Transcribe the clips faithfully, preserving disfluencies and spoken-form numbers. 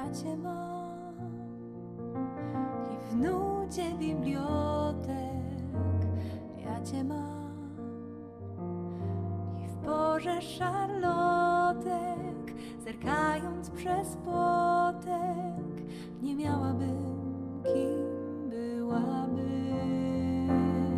ja Cię mam i w nudzie bibliotek ja Cię mam i w porze szarlotek, zerkając przez płotek, nie miałabym, kim byłabym.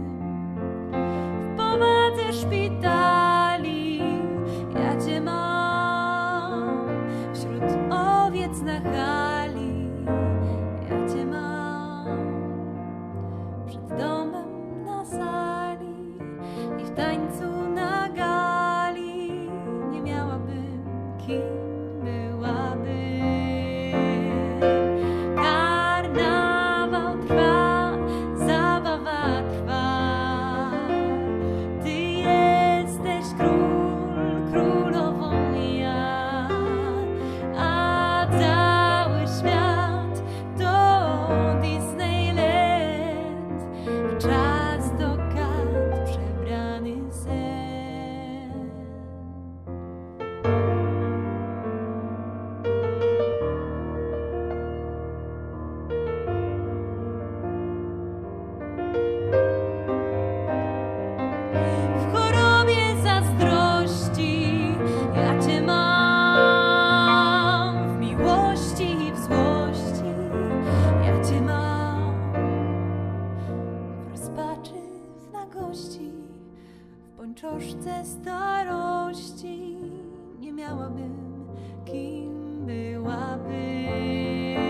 W powadze szpitali ja Cię mam, wśród owiec na hali ja Cię mam, przed domem na sali i w tańcu na gali, nie miałabym, kim byłabym. Karnawał trwa, zabawa trwa, Ty jesteś król, królową ja, a cały świat to Disneyland, czas do kart przebrany sen. W chorobie zazdrości ja Cię mam, w miłości i w złości ja Cię mam, w rozpaczy, w nagości, w pończoszce starości, nie miałabym, kim byłabym.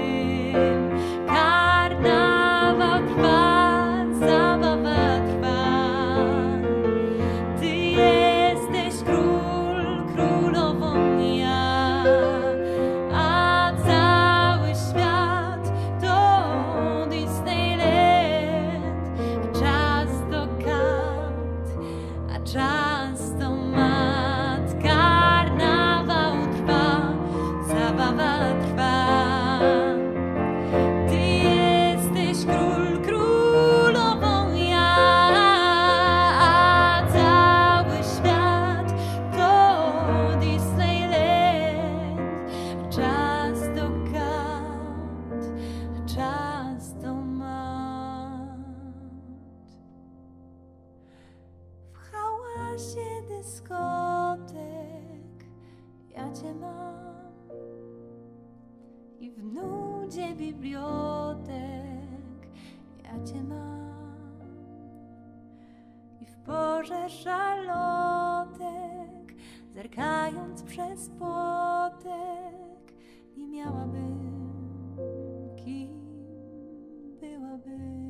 Karnawał trwa, zabawa trwa, Ty jesteś król, królową ja, a cały świat to Disneyland, czas do kart, a czas to mat. Karnawał trwa, zabawa trwa, Ty jesteś król, królową ja, a cały świat to Disneyland, czas do kart, czas to mat. W hałasie dyskotek ja Cię mam i w nudzie bibliotek ja Cię mam i w porze szarlotek, zerkając przez płotek, nie miałabym, kim byłabym.